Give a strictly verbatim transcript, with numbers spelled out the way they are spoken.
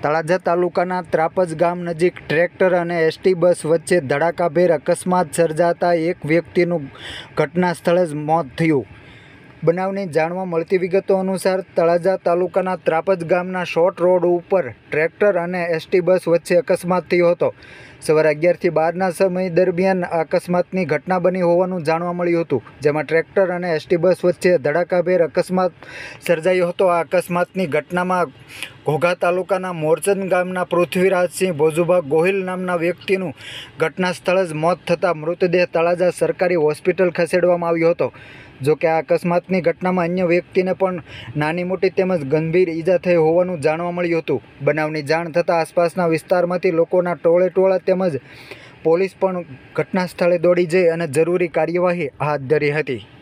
તળાજા તાલુકાના ત્રાપજ ગામ નજીક ટ્રેક્ટર અને એસટી બસ વચ્ચે ધડાકાભેર અકસ્માત સર્જાતા એક વ્યક્તિનું ઘટના સ્થળે જ મોત થયું. બનાવની જાણવા મળતી વિગતો અનુસાર તળાજા તાલુકાના ત્રાપજ ગામના શોર્ટ રોડ ઉપર ટ્રેક્ટર અને એસટી બસ વચ્ચે અકસ્માત થયો હતો. સવારે અગિયારથી બારના સમય દરમિયાન અકસ્માતની ઘટના બની હોવાનું જાણવા મળ્યું હતું, જેમાં ટ્રેક્ટર અને એસટી બસ વચ્ચે ધડાકાભેર અકસ્માત સર્જાયો હતો. આ અકસ્માતની ઘટનામાં ઘોઘા તાલુકાના મોરચંદ ગામના પૃથ્વીરાજસિંહ ભોજુભા ગોહિલ નામના વ્યક્તિનું ઘટના સ્થળે જ મોત થતાં મૃતદેહ તળાજા સરકારી હોસ્પિટલ ખસેડવામાં આવ્યો હતો. જોકે આ અકસ્માતની ઘટનામાં અન્ય વ્યક્તિને પણ નાની મોટી તેમજ ગંભીર ઈજા થઈ હોવાનું જાણવા મળ્યું હતું. બનાવની જાણ થતાં આસપાસના વિસ્તારમાંથી લોકોના ટોળે ટોળા તેમજ પોલીસ પણ ઘટના સ્થળે દોડી જઈ અને જરૂરી કાર્યવાહી હાથ ધરી હતી.